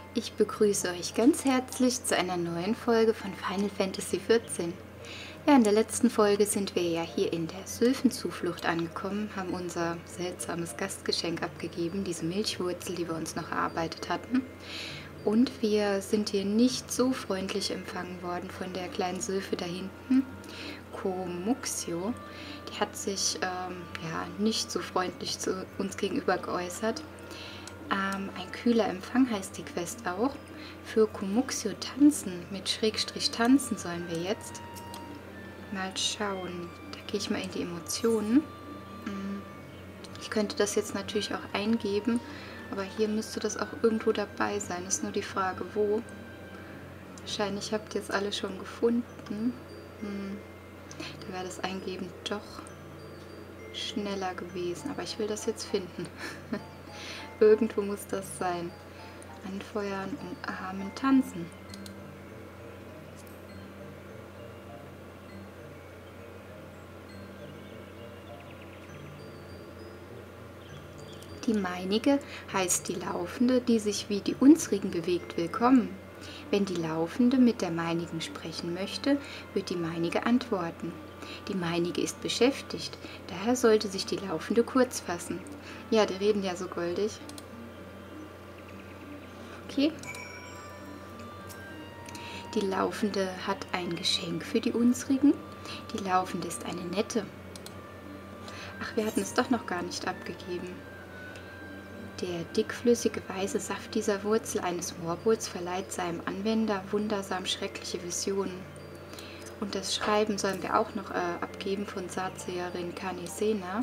Ich begrüße euch ganz herzlich zu einer neuen Folge von Final Fantasy XIV. Ja, in der letzten Folge sind wir ja hier in der Sylphenzuflucht angekommen, haben unser seltsames Gastgeschenk abgegeben, diese Milchwurzel, die wir uns noch erarbeitet hatten. Und wir sind hier nicht so freundlich empfangen worden von der kleinen Sylphe da hinten, Komuxio. Die hat sich ja, nicht so freundlich zu uns gegenüber geäußert. Ein kühler Empfang heißt die Quest auch. Für Komuxio tanzen, mit Schrägstrich tanzen sollen wir jetzt. Mal schauen, da gehe ich mal in die Emotionen. Ich könnte das jetzt natürlich auch eingeben, aber hier müsste das auch irgendwo dabei sein. Ist nur die Frage, wo. Wahrscheinlich habt ihr es alle schon gefunden. Da wäre das Eingeben doch schneller gewesen, aber ich will das jetzt finden. Irgendwo muss das sein. Anfeuern, umarmen, tanzen. Die meinige heißt die Laufende, die sich wie die unsrigen bewegt, willkommen. Wenn die Laufende mit der meinigen sprechen möchte, wird die meinige antworten. Die meinige ist beschäftigt, daher sollte sich die Laufende kurz fassen. Ja, die reden ja so goldig. Okay. Die Laufende hat ein Geschenk für die unsrigen. Die Laufende ist eine nette. Ach, wir hatten es doch noch gar nicht abgegeben. Der dickflüssige weiße Saft dieser Wurzel eines Moorbohls verleiht seinem Anwender wundersam schreckliche Visionen. Und das Schreiben sollen wir auch noch abgeben von Saatseherin Kanisena.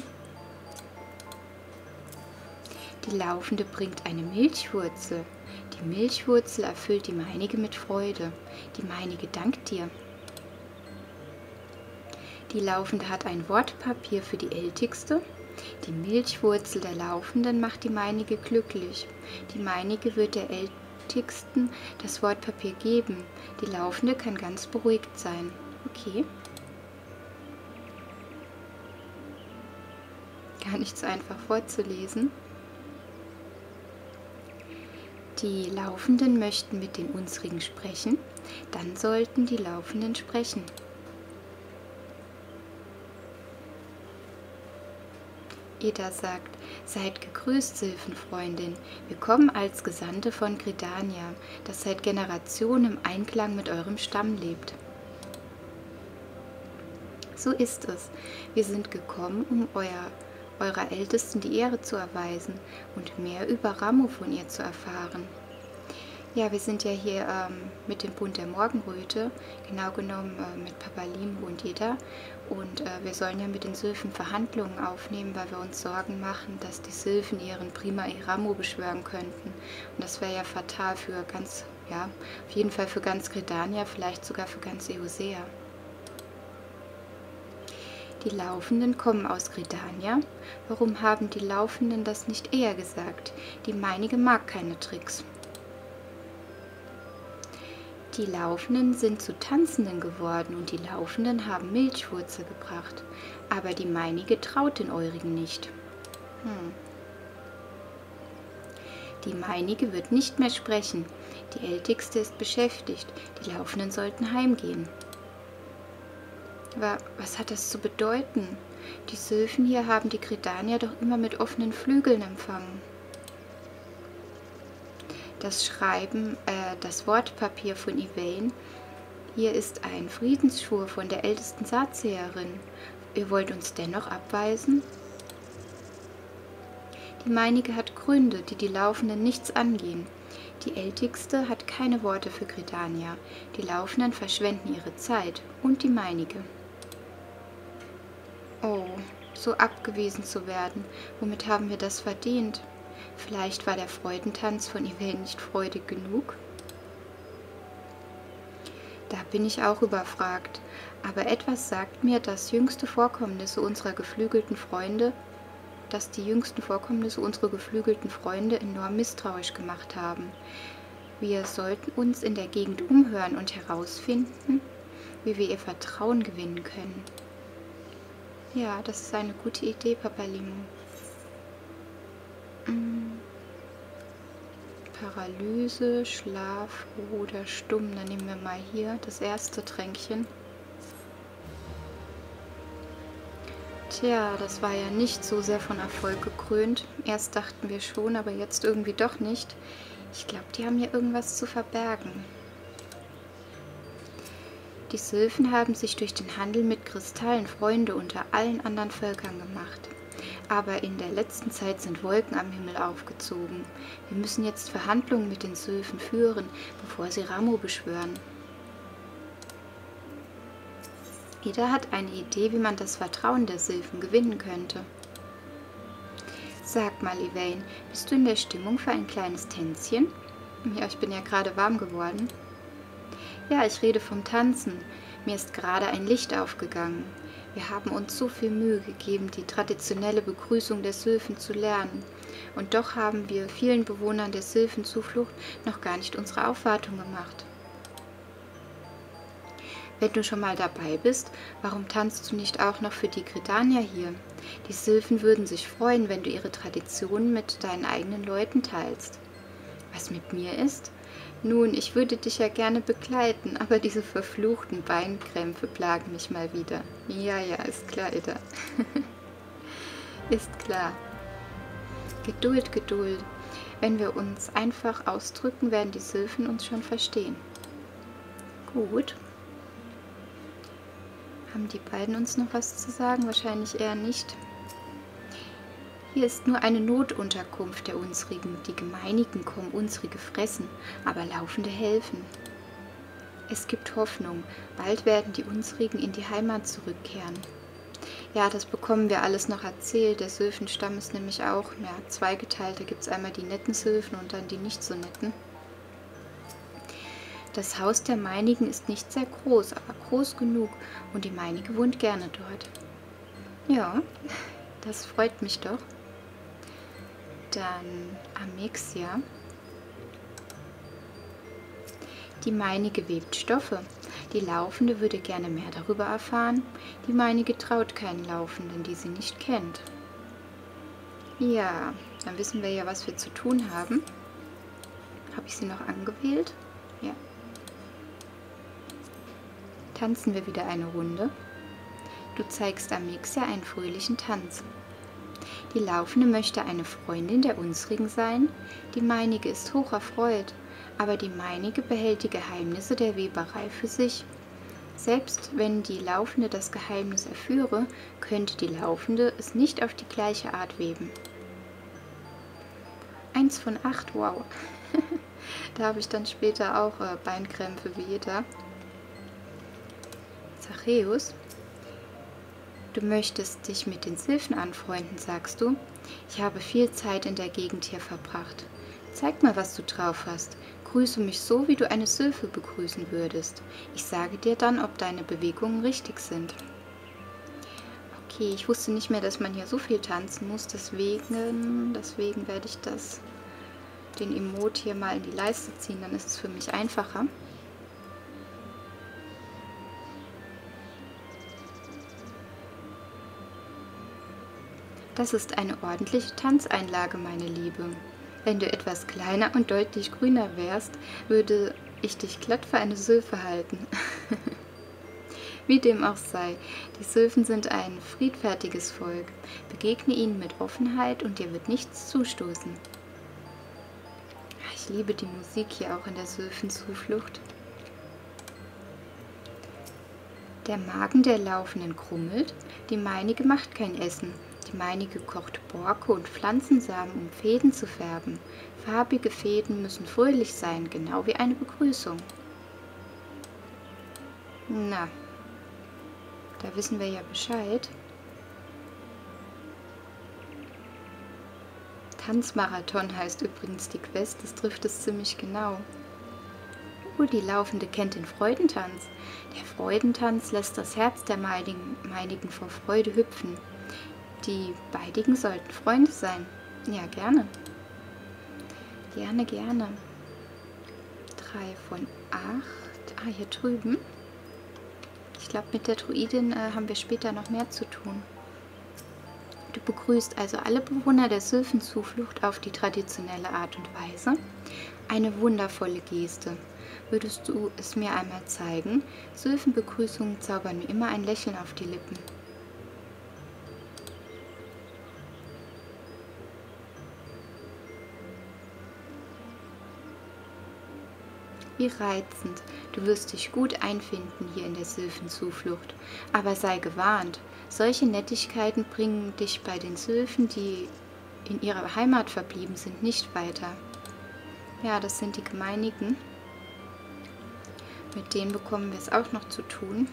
Die Laufende bringt eine Milchwurzel. Die Milchwurzel erfüllt die meinige mit Freude. Die meinige dankt dir. Die Laufende hat ein Wortpapier für die Ältigste. Die Milchwurzel der Laufenden macht die meinige glücklich. Die meinige wird der Ältigsten das Wortpapier geben. Die Laufende kann ganz beruhigt sein. Okay. Gar nicht so einfach vorzulesen. Die Laufenden möchten mit den unsrigen sprechen, dann sollten die Laufenden sprechen. Eda sagt, seid gegrüßt, Sylphenfreundin. Wir kommen als Gesandte von Gridania, das seit Generationen im Einklang mit eurem Stamm lebt. So ist es. Wir sind gekommen, um eurer Ältesten die Ehre zu erweisen und mehr über Ramuh von ihr zu erfahren. Ja, wir sind ja hier mit dem Bund der Morgenröte, genau genommen mit Papalim und Eda. Und wir sollen ja mit den Sylphen Verhandlungen aufnehmen, weil wir uns Sorgen machen, dass die Sylphen ihren Prima Ramuh beschwören könnten. Und das wäre ja fatal für ganz, ja, auf jeden Fall für ganz Gridania, vielleicht sogar für ganz Eosea. Die Laufenden kommen aus Gridania. Warum haben die Laufenden das nicht eher gesagt? Die meinige mag keine Tricks. Die Laufenden sind zu Tanzenden geworden und die Laufenden haben Milchwurzel gebracht. Aber die meinige traut den eurigen nicht. Die meinige wird nicht mehr sprechen. Die Ältigste ist beschäftigt. Die Laufenden sollten heimgehen. Aber was hat das zu bedeuten? Die Sylphen hier haben die Gridanier doch immer mit offenen Flügeln empfangen. Das Schreiben, das Wortpapier von Yvain. Hier ist ein Friedensschwur von der ältesten Saatseherin. Ihr wollt uns dennoch abweisen? Die meinige hat Gründe, die die Laufenden nichts angehen. Die Ältigste hat keine Worte für Gridania. Die Laufenden verschwenden ihre Zeit und die meinige. Oh, so abgewiesen zu werden. Womit haben wir das verdient? Vielleicht war der Freudentanz von Yvain nicht freudig genug? Da bin ich auch überfragt. Aber etwas sagt mir, dass die jüngsten Vorkommnisse unserer geflügelten Freunde enorm misstrauisch gemacht haben. Wir sollten uns in der Gegend umhören und herausfinden, wie wir ihr Vertrauen gewinnen können. Ja, das ist eine gute Idee, Papalim. Paralyse, Schlaf oder Stumm. Dann nehmen wir mal hier das erste Tränkchen. Tja, das war ja nicht so sehr von Erfolg gekrönt. Erst dachten wir schon, aber jetzt irgendwie doch nicht. Ich glaube, die haben hier irgendwas zu verbergen. Die Sylphen haben sich durch den Handel mit Kristallen Freunde unter allen anderen Völkern gemacht. Aber in der letzten Zeit sind Wolken am Himmel aufgezogen. Wir müssen jetzt Verhandlungen mit den Sylphen führen, bevor sie Ramo beschwören. Jeder hat eine Idee, wie man das Vertrauen der Sylphen gewinnen könnte. Sag mal, Yvain, bist du in der Stimmung für ein kleines Tänzchen? Ja, ich bin ja gerade warm geworden. Ja, ich rede vom Tanzen. Mir ist gerade ein Licht aufgegangen. Wir haben uns so viel Mühe gegeben, die traditionelle Begrüßung der Sylphen zu lernen. Und doch haben wir vielen Bewohnern der Sylphenzuflucht noch gar nicht unsere Aufwartung gemacht. Wenn du schon mal dabei bist, warum tanzt du nicht auch noch für die Gridania hier? Die Sylphen würden sich freuen, wenn du ihre Traditionen mit deinen eigenen Leuten teilst. Was mit mir ist? Nun, ich würde dich ja gerne begleiten, aber diese verfluchten Beinkrämpfe plagen mich mal wieder. Ja, ist klar, Ida. Ist klar. Geduld, Geduld. Wenn wir uns einfach ausdrücken, werden die Sylphen uns schon verstehen. Gut. Haben die beiden uns noch was zu sagen? Wahrscheinlich eher nicht. Hier ist nur eine Notunterkunft der Unsrigen. Die Gemeinigen kommen Unsrige fressen, aber Laufende helfen. Es gibt Hoffnung. Bald werden die Unsrigen in die Heimat zurückkehren. Ja, das bekommen wir alles noch erzählt. Der Sylphenstamm ist nämlich auch zweigeteilt. Da gibt es einmal die netten Sylphen und dann die nicht so netten. Das Haus der Meinigen ist nicht sehr groß, aber groß genug und die Meinige wohnt gerne dort. Ja, das freut mich doch. Dann Amexia. Die Meinige webt Stoffe. Die Laufende würde gerne mehr darüber erfahren. Die Meinige traut keinen Laufenden, die sie nicht kennt. Ja, dann wissen wir ja, was wir zu tun haben. Habe ich sie noch angewählt? Ja. Tanzen wir wieder eine Runde. Du zeigst Amexia einen fröhlichen Tanz. Die Laufende möchte eine Freundin der Unsrigen sein. Die Meinige ist hoch erfreut, aber die Meinige behält die Geheimnisse der Weberei für sich. Selbst wenn die Laufende das Geheimnis erführe, könnte die Laufende es nicht auf die gleiche Art weben. 1 von 8, wow. Da habe ich dann später auch Beinkrämpfe wie jeder. Zachäus, du möchtest dich mit den Sylphen anfreunden, sagst du? Ich habe viel Zeit in der Gegend hier verbracht. Zeig mal, was du drauf hast. Grüße mich so, wie du eine Sylphe begrüßen würdest. Ich sage dir dann, ob deine Bewegungen richtig sind. Okay, ich wusste nicht mehr, dass man hier so viel tanzen muss, deswegen werde ich den Emote hier mal in die Leiste ziehen, dann ist es für mich einfacher. Das ist eine ordentliche Tanzeinlage, meine Liebe. Wenn du etwas kleiner und deutlich grüner wärst, würde ich dich glatt für eine Sylphe halten. Wie dem auch sei, die Sylphen sind ein friedfertiges Volk. Begegne ihnen mit Offenheit und dir wird nichts zustoßen. Ich liebe die Musik hier auch in der Sylphenzuflucht. Der Magen der Laufenden krummelt, die Meinige macht kein Essen. Die Meinige kocht Borke und Pflanzensamen, um Fäden zu färben. Farbige Fäden müssen fröhlich sein, genau wie eine Begrüßung. Na, da wissen wir ja Bescheid. Tanzmarathon heißt übrigens die Quest, das trifft es ziemlich genau. Die Laufende kennt den Freudentanz. Der Freudentanz lässt das Herz der Meinigen vor Freude hüpfen. Die Beidigen sollten Freunde sein. Ja, gerne. Gerne, gerne. 3 von 8. Hier drüben. Ich glaube, mit der Druidin haben wir später noch mehr zu tun. Du begrüßt also alle Bewohner der Sylphenzuflucht auf die traditionelle Art und Weise. Eine wundervolle Geste. Würdest du es mir einmal zeigen? Sylphenbegrüßungen zaubern mir immer ein Lächeln auf die Lippen. Wie reizend. Du wirst dich gut einfinden hier in der Sylphenzuflucht. Aber sei gewarnt, solche Nettigkeiten bringen dich bei den Sylphen, die in ihrer Heimat verblieben sind, nicht weiter. Ja, das sind die Gemeinigen. Mit denen bekommen wir es auch noch zu tun.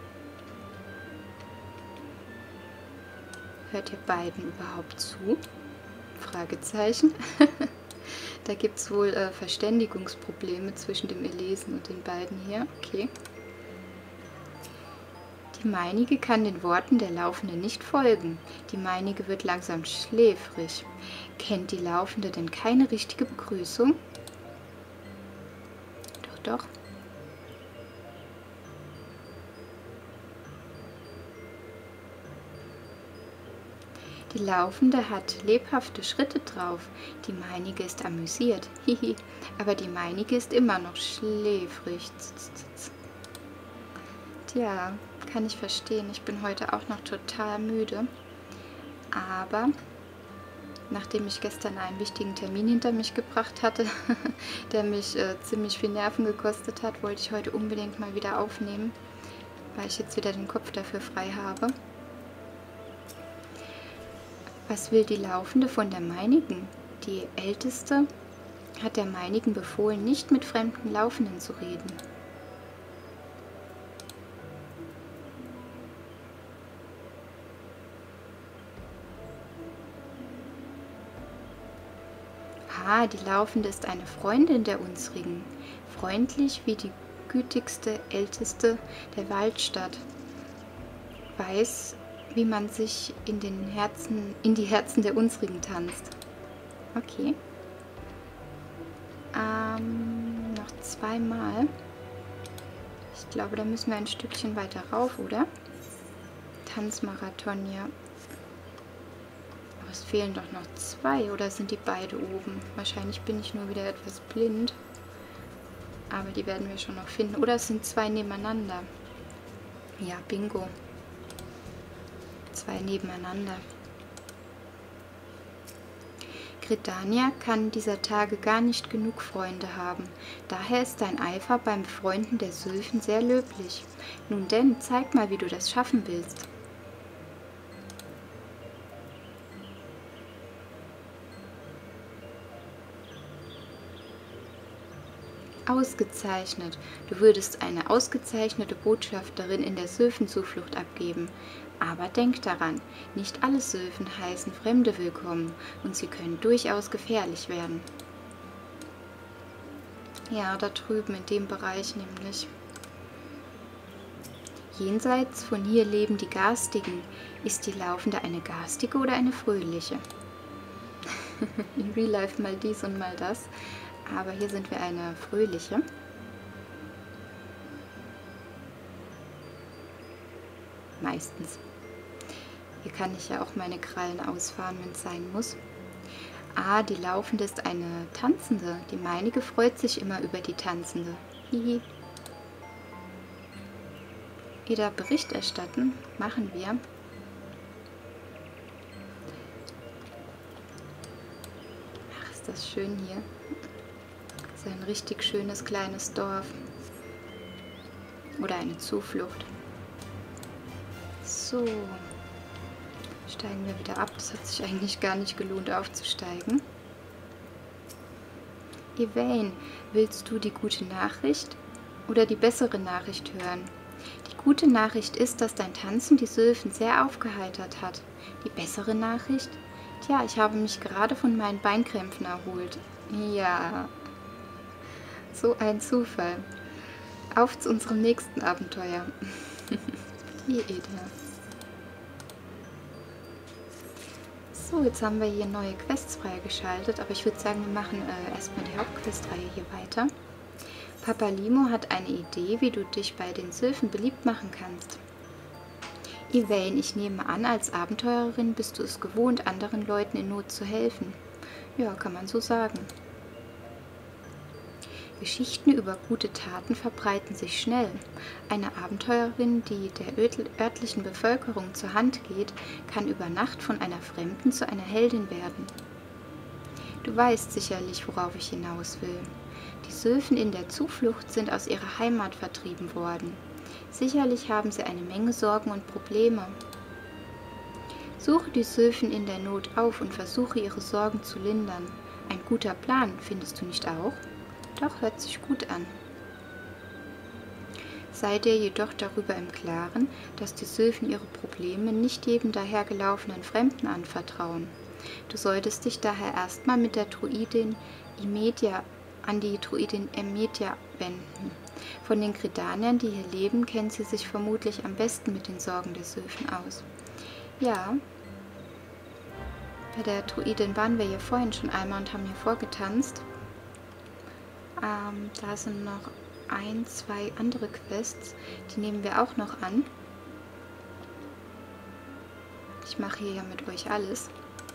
Hört ihr beiden überhaupt zu? Fragezeichen. Da gibt es wohl Verständigungsprobleme zwischen dem Elesen und den beiden hier. Okay. Die meinige kann den Worten der Laufende nicht folgen. Die meinige wird langsam schläfrig. Kennt die Laufende denn keine richtige Begrüßung? Doch, doch. Die Laufende hat lebhafte Schritte drauf. Die meinige ist amüsiert. Hihi. Aber die meinige ist immer noch schläfrig. Tja, kann ich verstehen. Ich bin heute auch noch total müde. Aber nachdem ich gestern einen wichtigen Termin hinter mich gebracht hatte, der mich ziemlich viel Nerven gekostet hat, wollte ich heute unbedingt mal wieder aufnehmen, weil ich jetzt wieder den Kopf dafür frei habe. Was will die Laufende von der meinigen? Die Älteste hat der meinigen befohlen, nicht mit fremden Laufenden zu reden. Ah, die Laufende ist eine Freundin der unsrigen, freundlich wie die gütigste Älteste der Waldstadt, weiß, wie man sich in die Herzen der unsrigen tanzt. Okay. Noch zweimal. Ich glaube, da müssen wir ein Stückchen weiter rauf, oder? Tanzmarathon, ja. Aber es fehlen doch noch zwei, oder sind die beide oben? Wahrscheinlich bin ich nur wieder etwas blind. Aber die werden wir schon noch finden. Oder es sind zwei nebeneinander. Ja, bingo. Zwei nebeneinander. Gridania kann dieser Tage gar nicht genug Freunde haben. Daher ist dein Eifer beim Befreunden der Sylphen sehr löblich. Nun denn, zeig mal, wie du das schaffen willst. Ausgezeichnet. Du würdest eine ausgezeichnete Botschafterin in der Sylphenzuflucht abgeben. Aber denk daran, nicht alle Sylphen heißen Fremde willkommen und sie können durchaus gefährlich werden. Ja, da drüben in dem Bereich nämlich. Jenseits von hier leben die Garstigen. Ist die Laufende eine Garstige oder eine Fröhliche? In Real Life mal dies und mal das. Aber hier sind wir eine Fröhliche. Meistens. Hier kann ich ja auch meine Krallen ausfahren, wenn es sein muss. Ah, die Laufende ist eine Tanzende. Die meinige freut sich immer über die Tanzende. Hihi. Wieder Bericht erstatten. Machen wir. Ach, ist das schön hier. Das ist ein richtig schönes kleines Dorf. Oder eine Zuflucht. So. Steigen wir wieder ab. Das hat sich eigentlich gar nicht gelohnt aufzusteigen. Evain, willst du die gute Nachricht oder die bessere Nachricht hören? Die gute Nachricht ist, dass dein Tanzen die Sylphen sehr aufgeheitert hat. Die bessere Nachricht? Tja, ich habe mich gerade von meinen Beinkrämpfen erholt. Ja, so ein Zufall. Auf zu unserem nächsten Abenteuer. Wie edel. So, jetzt haben wir hier neue Quests freigeschaltet, aber ich würde sagen, wir machen erstmal die Hauptquestreihe hier weiter. Papalimo hat eine Idee, wie du dich bei den Sylphen beliebt machen kannst. Yvain, ich nehme an, als Abenteurerin bist du es gewohnt, anderen Leuten in Not zu helfen. Ja, kann man so sagen. Geschichten über gute Taten verbreiten sich schnell. Eine Abenteurerin, die der örtlichen Bevölkerung zur Hand geht, kann über Nacht von einer Fremden zu einer Heldin werden. Du weißt sicherlich, worauf ich hinaus will. Die Sylphen in der Zuflucht sind aus ihrer Heimat vertrieben worden. Sicherlich haben sie eine Menge Sorgen und Probleme. Suche die Sylphen in der Not auf und versuche ihre Sorgen zu lindern. Ein guter Plan, findest du nicht auch? Doch, hört sich gut an. Sei dir jedoch darüber im Klaren, dass die Sylphen ihre Probleme nicht jedem dahergelaufenen Fremden anvertrauen. Du solltest dich daher erstmal mit der Druidin Imedia an die Druidin Imedia wenden. Von den Gridaniern, die hier leben, kennt sie sich vermutlich am besten mit den Sorgen der Sylphen aus. Ja, bei der Druidin waren wir hier vorhin schon einmal und haben hier vorgetanzt. Da sind noch ein, zwei andere Quests, die nehmen wir auch noch an. Ich mache hier ja mit euch alles.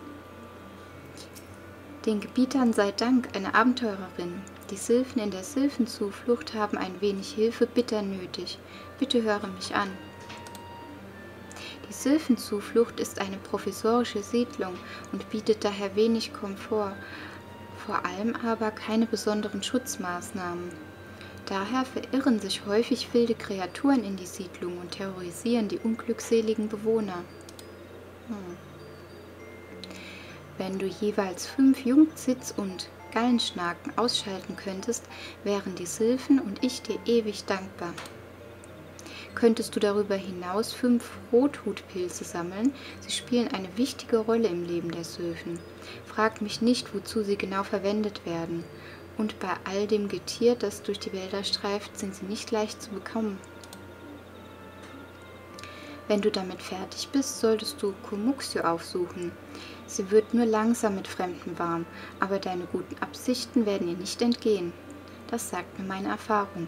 Den Gebietern sei Dank, eine Abenteurerin. Die Sylphen in der Sylphenzuflucht haben ein wenig Hilfe bitter nötig. Bitte höre mich an. Die Sylphenzuflucht ist eine provisorische Siedlung und bietet daher wenig Komfort, vor allem aber keine besonderen Schutzmaßnahmen. Daher verirren sich häufig wilde Kreaturen in die Siedlung und terrorisieren die unglückseligen Bewohner. Wenn du jeweils 5 Jungzits und Gallenschnaken ausschalten könntest, wären die Sylphen und ich dir ewig dankbar. Könntest du darüber hinaus 5 Rothutpilze sammeln, sie spielen eine wichtige Rolle im Leben der Sylphen. Frag mich nicht, wozu sie genau verwendet werden. Und bei all dem Getier, das durch die Wälder streift, sind sie nicht leicht zu bekommen. Wenn du damit fertig bist, solltest du Kumuxio aufsuchen. Sie wird nur langsam mit Fremden warm, aber deine guten Absichten werden ihr nicht entgehen. Das sagt mir meine Erfahrung.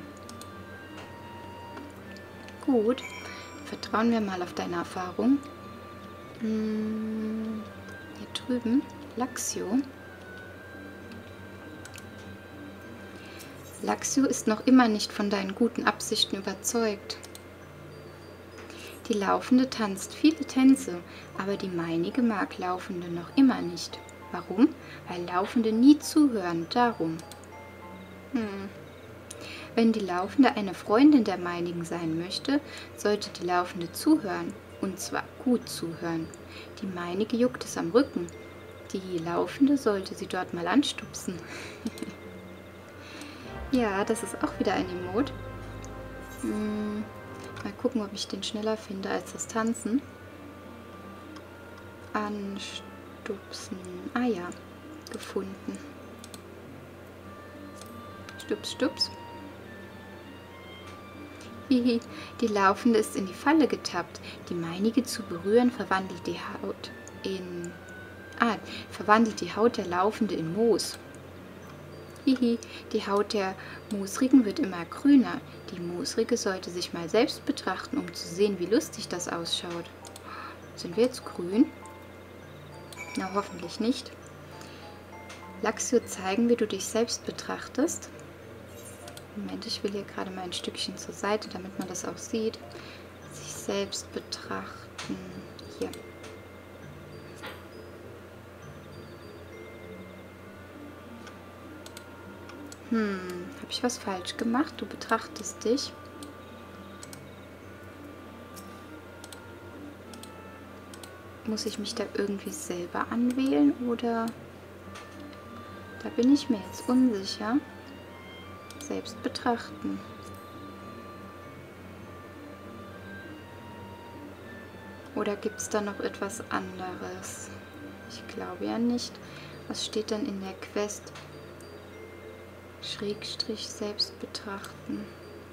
Gut, vertrauen wir mal auf deine Erfahrung. Hier drüben, Laxio. Laxio ist noch immer nicht von deinen guten Absichten überzeugt. Die Laufende tanzt viele Tänze, aber die meinige mag Laufende noch immer nicht. Warum? Weil Laufende nie zuhören, darum. Wenn die Laufende eine Freundin der meinigen sein möchte, sollte die Laufende zuhören, und zwar gut zuhören. Die meinige juckt es am Rücken. Die Laufende sollte sie dort mal anstupsen. Ja, das ist auch wieder ein Emote. Mal gucken, ob ich den schneller finde als das Tanzen. Anstupsen. Ah ja, gefunden. Stups, stups. Hihi, die Laufende ist in die Falle getappt. Die meinige zu berühren verwandelt die Haut der Laufende in Moos. Hihi, die Haut der Moosrigen wird immer grüner. Die Moosrige sollte sich mal selbst betrachten, um zu sehen, wie lustig das ausschaut. Sind wir jetzt grün? Na, hoffentlich nicht. Laxio zeigen, wie du dich selbst betrachtest. Moment, ich will hier gerade mal ein Stückchen zur Seite, damit man das auch sieht. Sich selbst betrachten. Hier. Habe ich was falsch gemacht? Du betrachtest dich. Muss ich mich da irgendwie selber anwählen oder? Da bin ich mir jetzt unsicher. Selbst betrachten. Oder gibt es da noch etwas anderes? Ich glaube ja nicht. Was steht denn in der Quest? Schrägstrich selbst betrachten.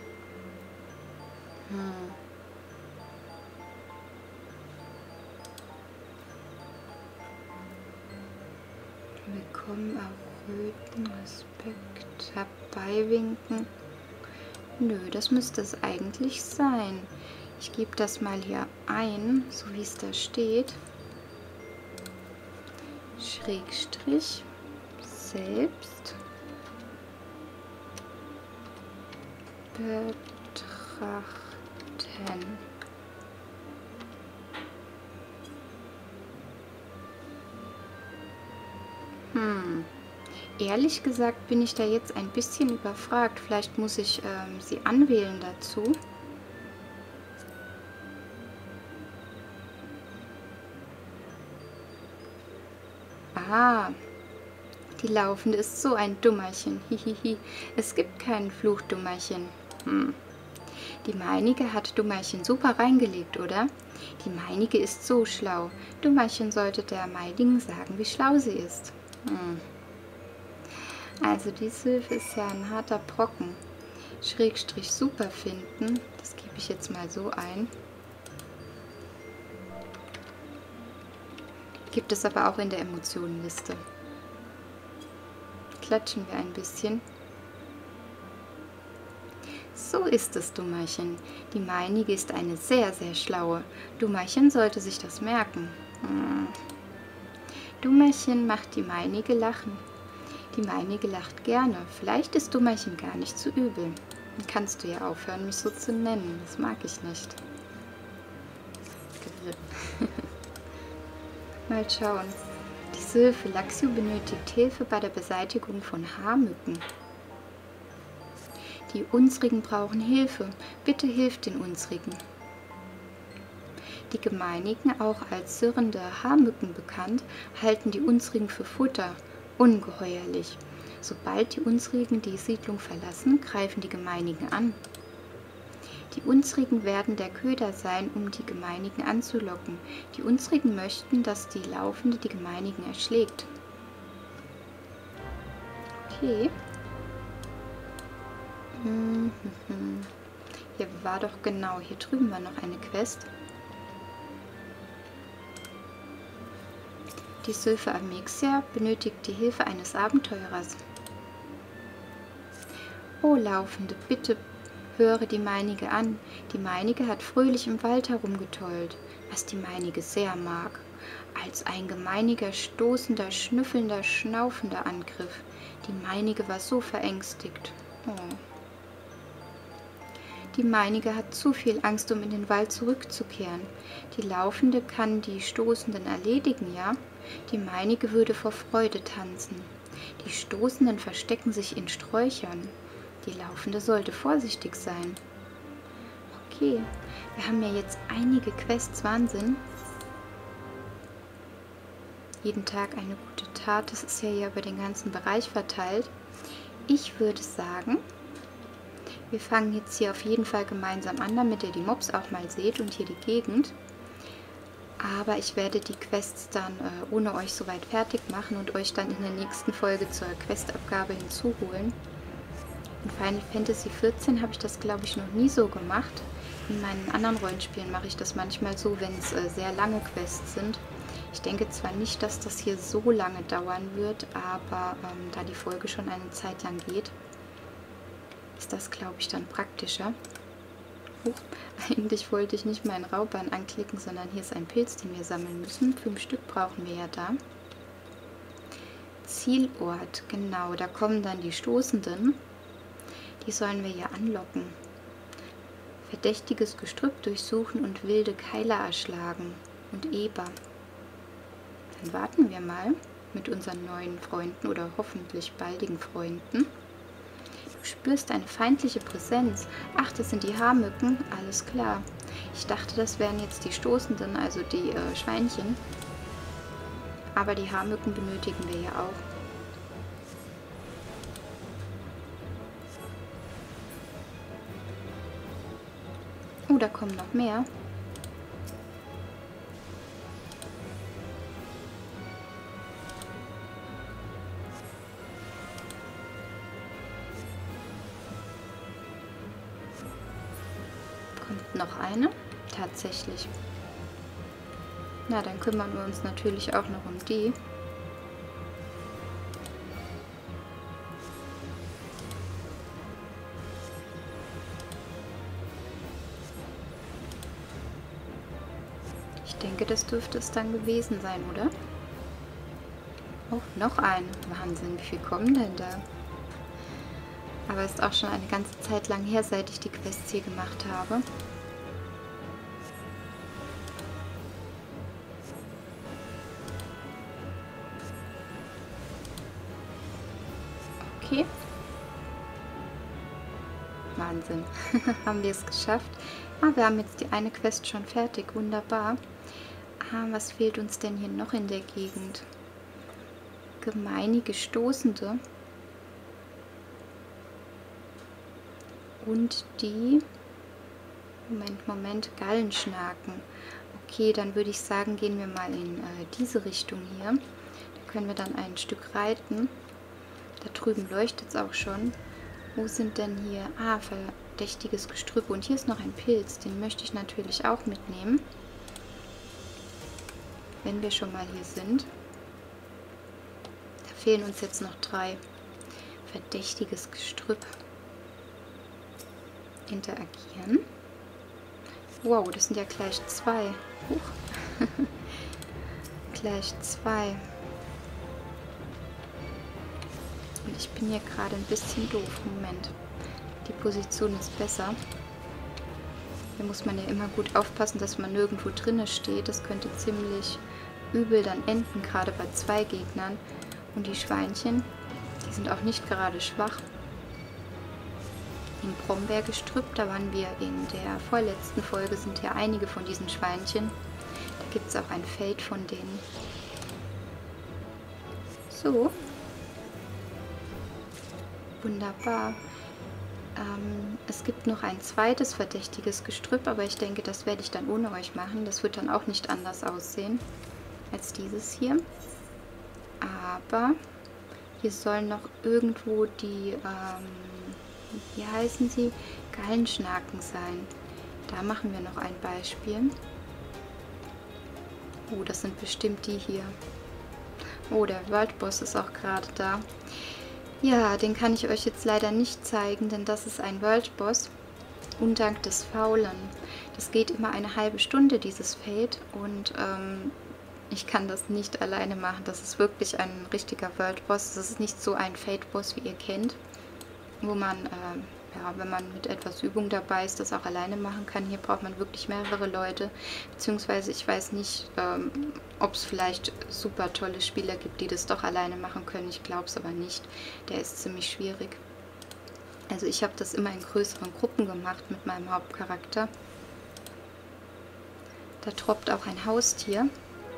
Willkommen, erhöhten Respekt, herbeiwinken. Nö, das müsste es eigentlich sein. Ich gebe das mal hier ein, so wie es da steht. Schrägstrich selbst betrachten. Ehrlich gesagt bin ich da jetzt ein bisschen überfragt. Vielleicht muss ich sie anwählen dazu. Ah, die Laufende ist so ein Dummerchen. Hihihi. Es gibt keinen Fluch, Dummerchen. Die meinige hat Dummerchen super reingelegt, oder? Die meinige ist so schlau. Dummerchen sollte der meinigen sagen, wie schlau sie ist. Also die Sylphe ist ja ein harter Brocken. Schrägstrich super finden. Das gebe ich jetzt mal so ein. Gibt es aber auch in der Emotionenliste. Klatschen wir ein bisschen. So ist es, Dummerchen. Die meinige ist eine sehr, sehr schlaue. Dummerchen sollte sich das merken. Dummerchen macht die meinige lachen. Die meinige lacht gerne. Vielleicht ist Dummerchen gar nicht so übel. Dann kannst du ja aufhören, mich so zu nennen. Das mag ich nicht. Mal schauen. Die Sylphe Laxio benötigt Hilfe bei der Beseitigung von Haarmücken. Die Unsrigen brauchen Hilfe. Bitte hilft den Unsrigen. Die Gemeinigen, auch als sirrende Haarmücken bekannt, halten die Unsrigen für Futter. Ungeheuerlich. Sobald die Unsrigen die Siedlung verlassen, greifen die Gemeinigen an. Die Unsrigen werden der Köder sein, um die Gemeinigen anzulocken. Die Unsrigen möchten, dass die Laufende die Gemeinigen erschlägt. Okay. Hier war doch genau, hier drüben war noch eine Quest. Die Sylphe Amexia benötigt die Hilfe eines Abenteurers. O Laufende, bitte höre die meinige an. Die meinige hat fröhlich im Wald herumgetollt, was die meinige sehr mag. Als ein gemeiniger, stoßender, schnüffelnder, schnaufender Angriff. Die meinige war so verängstigt. Oh. Die meinige hat zu viel Angst, um in den Wald zurückzukehren. Die Laufende kann die Stoßenden erledigen, ja? Die meinige würde vor Freude tanzen. Die Stoßenden verstecken sich in Sträuchern. Die Laufende sollte vorsichtig sein. Okay, wir haben ja jetzt einige Quests, Wahnsinn. Jeden Tag eine gute Tat, das ist ja hier über den ganzen Bereich verteilt. Ich würde sagen, wir fangen jetzt hier auf jeden Fall gemeinsam an, damit ihr die Mobs auch mal seht und hier die Gegend. Aber ich werde die Quests dann ohne euch soweit fertig machen und euch dann in der nächsten Folge zur Questabgabe hinzuholen. In Final Fantasy XIV habe ich das, glaube ich, noch nie so gemacht. In meinen anderen Rollenspielen mache ich das manchmal so, wenn es sehr lange Quests sind. Ich denke zwar nicht, dass das hier so lange dauern wird, aber da die Folge schon eine Zeit lang geht, ist das, glaube ich, dann praktischer. Eigentlich wollte ich nicht meinen Rauban anklicken, sondern hier ist ein Pilz, den wir sammeln müssen. 5 Stück brauchen wir ja da. Zielort, genau, da kommen dann die Stoßenden. Die sollen wir hier anlocken. Verdächtiges Gestrüpp durchsuchen und wilde Keiler erschlagen. Und Eber. Dann warten wir mal mit unseren neuen Freunden oder hoffentlich baldigen Freunden. Du spürst eine feindliche Präsenz. Ach, das sind die Haarmücken. Alles klar. Ich dachte, das wären jetzt die Stoßenden, also die Schweinchen. Aber die Haarmücken benötigen wir ja auch. Oh, da kommen noch mehr. Kommt noch eine? Tatsächlich. Na, dann kümmern wir uns natürlich auch noch um die. denke, das dürfte es dann gewesen sein, oder? Oh, noch ein. Wahnsinn, wie viel kommen denn da? Aber es ist auch schon eine ganze Zeit lang her, seit ich die Quests hier gemacht habe. Okay. Wahnsinn. Haben wir es geschafft. Ah, wir haben jetzt die eine Quest schon fertig. Wunderbar. Ah, was fehlt uns denn hier noch in der Gegend? Gemeinige Stoßende. Und die... Moment, Gallenschnaken. Okay, dann würde ich sagen, gehen wir mal in diese Richtung hier. Da können wir dann ein Stück reiten. Da drüben leuchtet es auch schon. Wo sind denn hier? Ah, verdächtiges Gestrüpp. Und hier ist noch ein Pilz. Den möchte ich natürlich auch mitnehmen. Wenn wir schon mal hier sind. Da fehlen uns jetzt noch 3. Verdächtiges Gestrüpp. Interagieren. Wow, das sind ja gleich 2. Huch. Gleich 2. Und ich bin hier gerade ein bisschen doof. Moment. Die Position ist besser. Hier muss man ja immer gut aufpassen, dass man nirgendwo drinne steht. Das könnte ziemlich übel dann enden, gerade bei 2 Gegnern. Und die Schweinchen, die sind auch nicht gerade schwach. Im Brombeergestrüpp, da waren wir in der vorletzten Folge, sind ja einige von diesen Schweinchen. Da gibt es auch ein Feld von denen. So. Wunderbar. Es gibt noch ein zweites verdächtiges Gestrüpp, aber ich denke, das werde ich dann ohne euch machen. Das wird dann auch nicht anders aussehen als dieses hier. Aber hier sollen noch irgendwo die, wie heißen sie? Gallenschnaken sein. Da machen wir noch ein Beispiel. Oh, das sind bestimmt die hier. Oh, der World Boss ist auch gerade da. Ja, den kann ich euch jetzt leider nicht zeigen, denn das ist ein World Boss. Undank des Faulen. Das geht immer eine halbe Stunde, dieses Fate. Und ich kann das nicht alleine machen. Das ist wirklich ein richtiger World Boss. Das ist nicht so ein Fate Boss, wie ihr kennt, wo man, ja, wenn man mit etwas Übung dabei ist, das auch alleine machen kann. Hier braucht man wirklich mehrere Leute, beziehungsweise ich weiß nicht, ob es vielleicht super tolle Spieler gibt, die das doch alleine machen können. Ich glaube es aber nicht. Der ist ziemlich schwierig. Also ich habe das immer in größeren Gruppen gemacht mit meinem Hauptcharakter. Da droppt auch ein Haustier.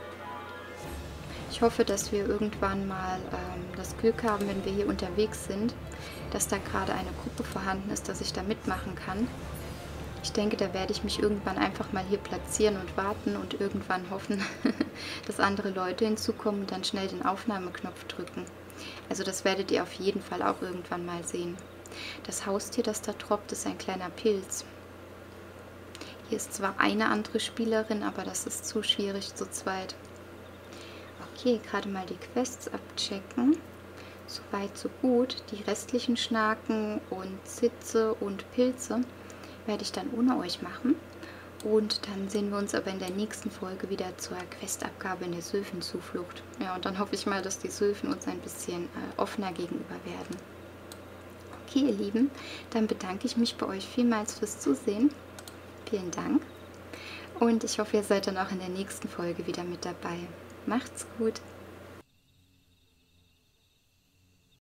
Ich hoffe, dass wir irgendwann mal das Glück haben, wenn wir hier unterwegs sind, dass da gerade eine Gruppe vorhanden ist, dass ich da mitmachen kann. Ich denke, da werde ich mich irgendwann einfach mal hier platzieren und warten und irgendwann hoffen, dass andere Leute hinzukommen und dann schnell den Aufnahmeknopf drücken. Also das werdet ihr auf jeden Fall auch irgendwann mal sehen. Das Haustier, das da droppt, ist ein kleiner Pilz. Hier ist zwar eine andere Spielerin, aber das ist zu schwierig zu zweit. Okay, gerade mal die Quests abchecken. Soweit, so gut. Die restlichen Schnaken und Zitze und Pilze werde ich dann ohne euch machen. Und dann sehen wir uns aber in der nächsten Folge wieder zur Questabgabe in der Sylphenzuflucht. Ja, und dann hoffe ich mal, dass die Sylphen uns ein bisschen offener gegenüber werden. Okay, ihr Lieben, dann bedanke ich mich bei euch vielmals fürs Zusehen. Vielen Dank. Und ich hoffe, ihr seid dann auch in der nächsten Folge wieder mit dabei. Macht's gut!